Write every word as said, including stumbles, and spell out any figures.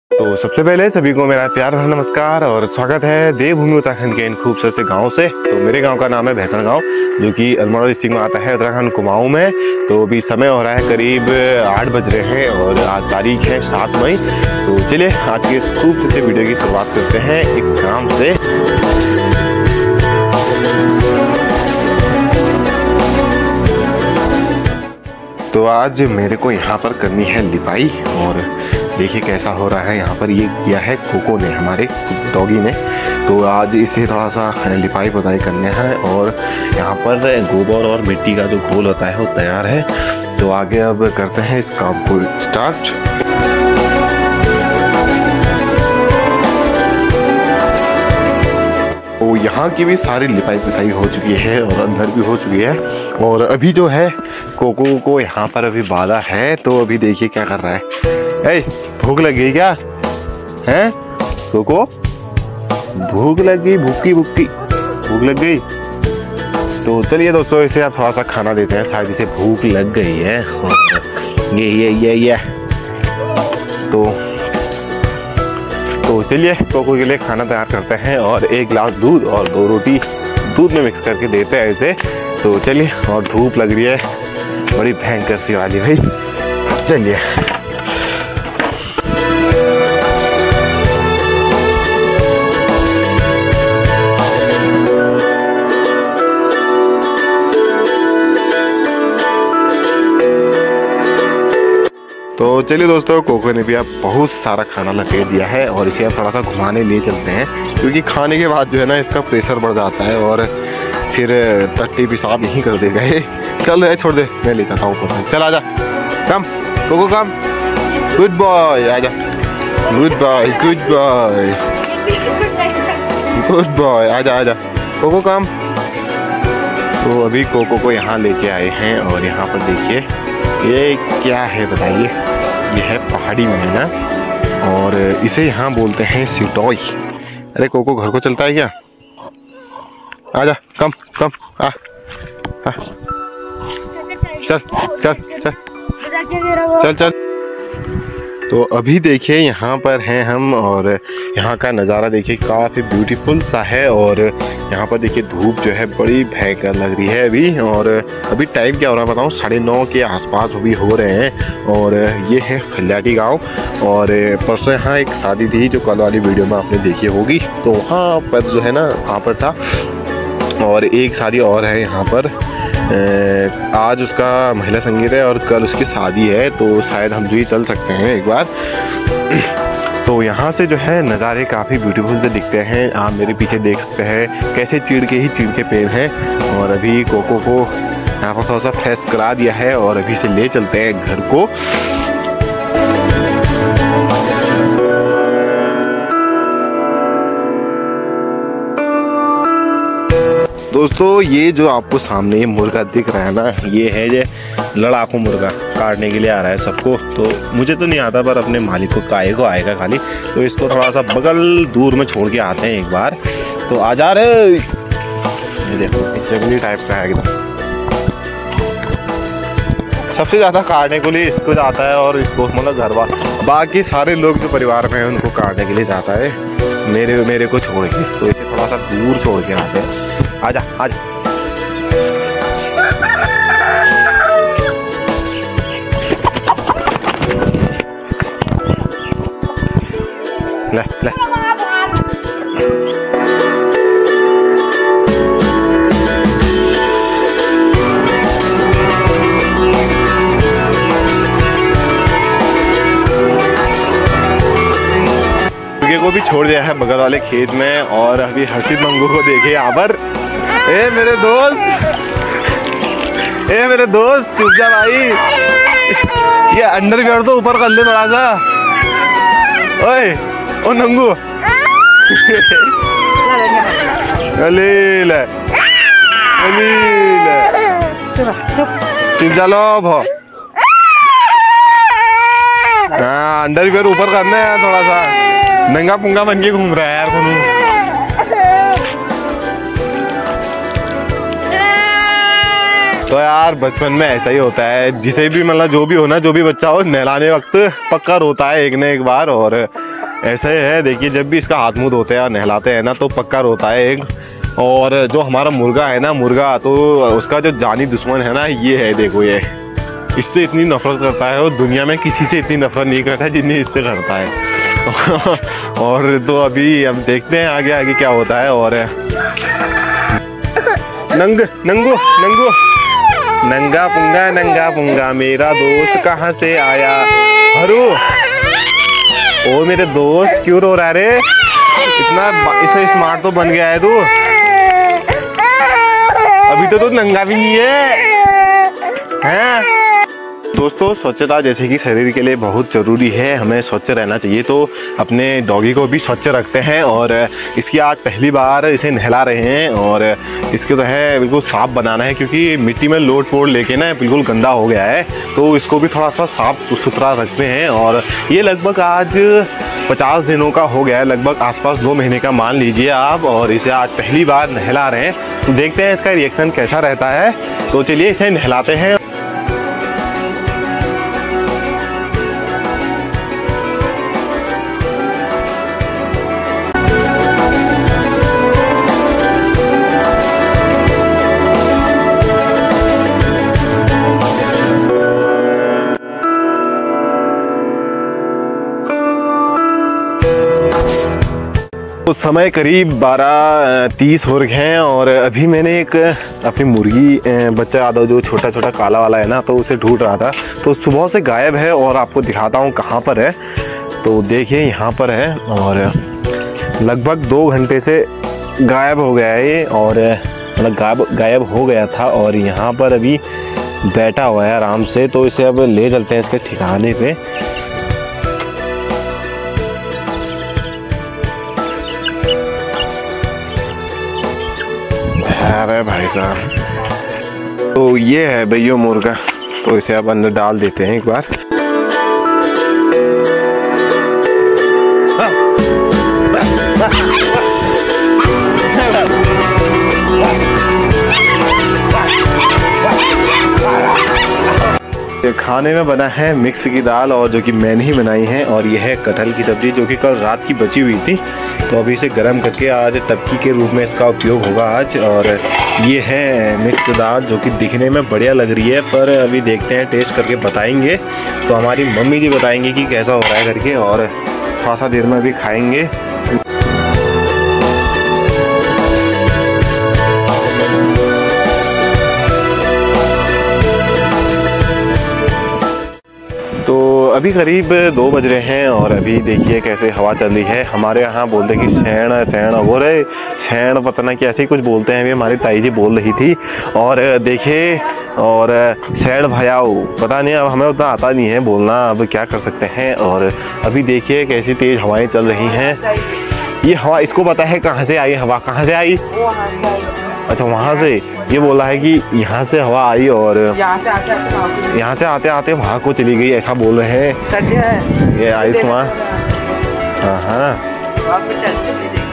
तो सबसे पहले सभी को मेरा प्यार भरा नमस्कार और स्वागत है देवभूमि उत्तराखंड के इन खूबसूरत से गाँव से। तो मेरे गांव का नाम है भैंसण गांव, जो कि अल्मोड़ा डिस्ट्रिक्ट में आता है, उत्तराखंड कुमाऊं में। तो अभी समय हो रहा है करीब आठ बज रहे हैं और आज तारीख है सात मई। तो चलिए आज के इस खूबसूरत से वीडियो की शुरुआत करते हैं एक काम से। तो आज मेरे को यहाँ पर करनी है लिपाई और देखिए कैसा हो रहा है। यहाँ पर ये किया है कोको ने, हमारे डॉगी ने। तो आज इसे थोड़ा सा लिपाई पुताई करने हैं और यहाँ पर गोबर और मिट्टी का जो घोल होता है वो तैयार है। तो आगे अब करते हैं इस काम को स्टार्ट। तो यहाँ की भी सारी लिपाई पुताई हो चुकी है और अंदर भी हो चुकी है। और अभी जो है कोको को यहाँ पर अभी बांधा है। तो अभी देखिए क्या कर रहा है। ए, भूख लगी क्या हैं कोको? भूख लगी, भूखी भूखी भूख लग गई। तो चलिए दोस्तों इसे आप थोड़ा सा खाना देते हैं, शायद इसे भूख लग गई है। ये ये ये ये तो तो चलिए कोको के लिए खाना तैयार करते हैं और एक गिलास दूध और दो रोटी दूध में मिक्स करके देते हैं इसे। तो चलिए, और धूप लग रही है बड़ी भयंकर सी वाली भाई। चलिए तो चलिए दोस्तों, कोको ने भी अब बहुत सारा खाना लपेट दिया है और इसे अब थोड़ा सा घुमाने लिए चलते हैं, क्योंकि खाने के बाद जो है ना इसका प्रेशर बढ़ जाता है और फिर टट्टी पेशाब यहीं कर देगा ये। चल रहे छोड़ दे, मैं ले जाता हूँ। चल आजा, come Coco come, good boy, आजा, good boy good boy good boy, आजा आजा कोको कम। तो अभी कोको को यहाँ लेके आए हैं और यहाँ पर देखिए ये क्या है बताइए। ये है पहाड़ी मैना और इसे यहाँ बोलते हैं सिटोई। अरे कोको घर को चलता है क्या? आजा, कम कम आ, आ। चल चल चल चल चल। तो अभी देखिए यहाँ पर हैं हम और यहाँ का नज़ारा देखिए काफ़ी ब्यूटीफुल सा है। और यहाँ पर देखिए धूप जो है बड़ी भयंकर लग रही है अभी। और अभी टाइम क्या हो रहा है बताऊँ, साढ़े नौ के आसपास अभी हो रहे हैं। और ये है फल्याटी गांव और परसों यहाँ एक शादी थी जो कल वाली वीडियो में आपने देखी होगी। तो वहाँ पर जो है ना वहाँ पर था। और एक शादी और है यहाँ पर, आज उसका महिला संगीत है और कल उसकी शादी है। तो शायद हम जो ही चल सकते हैं एक बार। तो यहाँ से जो है नज़ारे काफ़ी ब्यूटीफुल से दिखते हैं। आप मेरे पीछे देख सकते हैं कैसे चीड़ के ही चीड़ के पेड़ हैं। और अभी कोको को यहाँ पर थोड़ा सा फ्रेश करा दिया है और अभी से ले चलते हैं घर को। दोस्तों ये जो आपको सामने ये मुर्गा दिख रहा है ना, ये है ये लड़ाकू मुर्गा, काटने के लिए आ रहा है सबको। तो मुझे तो नहीं आता पर अपने मालिक को काहे को आएगा खाली। तो इसको थोड़ा सा बगल दूर में छोड़ के आते हैं एक बार। तो आ जा रहे, ये देखो जंगली टाइप का है एकदम। सबसे ज़्यादा काटने के लिए इसको जाता है और इसको मतलब घर वाला, बाकी सारे लोग जो परिवार में हैं उनको काटने के लिए जाता है, मेरे मेरे को छोड़ के। तो इसे थोड़ा सा दूर छोड़ के आते हैं। आजा आजा, ले ले। को भी छोड़ दिया है बगल वाले खेत में। और अभी हर्षित मंगू को देखे यहाँ पर। ए मेरे दोस्त, ए मेरे दोस्त चुप जा भाई, ये अंडरवियर तो ऊपर कर ले थोड़ा सा। ओए ओ नंगू अलील अलील चुप जा लो भो। हाँ अंडरवियर ऊपर करना है थोड़ा सा, नंगा पुंगा बन के घूम रहा है यार कोनो। तो यार बचपन में ऐसा ही होता है, जिसे भी मतलब जो भी हो ना, जो भी बच्चा हो नहलाने वक्त पक्का रोता है एक न एक बार। और ऐसे है, देखिए जब भी इसका हाथ मुंह धोते हैं नहलाते हैं ना तो पक्का रोता है एक। और जो हमारा मुर्गा है ना, मुर्गा तो उसका जो जानी दुश्मन है ना ये है, देखो ये इससे इतनी नफरत करता है और दुनिया में किसी से इतनी नफरत नहीं करता जितनी इससे करता है। और तो अभी हम देखते हैं आगे आगे क्या होता है। और नंग नंगू नंगू नंगा पुंगा नंगा पुंगा मेरा दोस्त कहाँ से आया। हरू, ओ मेरे दोस्त क्यों रो रहा है रे? इतना इसे स्मार्ट तो बन गया है तू, अभी तो तू नंगा भी नहीं है, हैं? दोस्तों स्वच्छता जैसे कि शरीर के लिए बहुत ज़रूरी है, हमें स्वच्छ रहना चाहिए, तो अपने डॉगी को भी स्वच्छ रखते हैं। और इसकी आज पहली बार इसे नहला रहे हैं और इसके जो है बिल्कुल साफ़ बनाना है, क्योंकि मिट्टी में लोट पोट लेके ना बिल्कुल गंदा हो गया है, तो इसको भी थोड़ा सा साफ़ सुथरा रखते हैं। और ये लगभग आज पचास दिनों का हो गया है, लगभग आसपास दो महीने का मान लीजिए आप। और इसे आज पहली बार नहला रहे हैं, तो देखते हैं इसका रिएक्शन कैसा रहता है। तो चलिए इसे नहलाते हैं। उस समय करीब बारह तीस हो रहे हैं और अभी मैंने एक अपनी मुर्गी बच्चा यादव जो छोटा छोटा काला वाला है ना, तो उसे ढूंढ रहा था, तो सुबह से गायब है और आपको दिखाता हूँ कहाँ पर है। तो देखिए यहाँ पर है और लगभग दो घंटे से गायब हो गया है ये, और मतलब गायब गायब हो गया था और यहाँ पर अभी बैठा हुआ है आराम से। तो इसे अब ले चलते हैं इसके ठिकाने पे। अरे भाई साहब, तो ये है भैया मुर्गा, तो इसे अब अंदर डाल देते हैं एक बार। खाने में बना है मिक्स की दाल और जो कि मैंने ही बनाई है, और यह है कटहल की सब्ज़ी जो कि कल रात की बची हुई थी, तो अभी इसे गर्म करके आज तबकी के रूप में इसका उपयोग होगा आज। और ये है मिक्स दाल जो कि दिखने में बढ़िया लग रही है, पर अभी देखते हैं टेस्ट करके बताएंगे। तो हमारी मम्मी जी बताएंगे कि कैसा हो रहा है करके, और थोड़ा सा देर में भी खाएंगे। तो अभी करीब दो बज रहे हैं और अभी देखिए कैसे हवा चल रही है। हमारे यहाँ बोलते हैं कि शैण शैण हो रहे शैण पता ना कि ऐसे ही कुछ बोलते हैं, अभी हमारी ताई जी बोल रही थी। और देखिए और शैण भयाओ पता नहीं, अब हमें उतना आता नहीं है बोलना, अब क्या कर सकते हैं। और अभी देखिए कैसी तेज़ हवाएं चल रही हैं। ये हवा इसको पता है कहाँ से आई, हवा कहाँ से आई? अच्छा वहाँ से, ये बोला है कि यहाँ से हवा आई और यहाँ से आते आते यहाँ से आते आते वहाँ को चली गई, ऐसा बोल रहे हैं। ये आयुष्मान, हाँ हाँ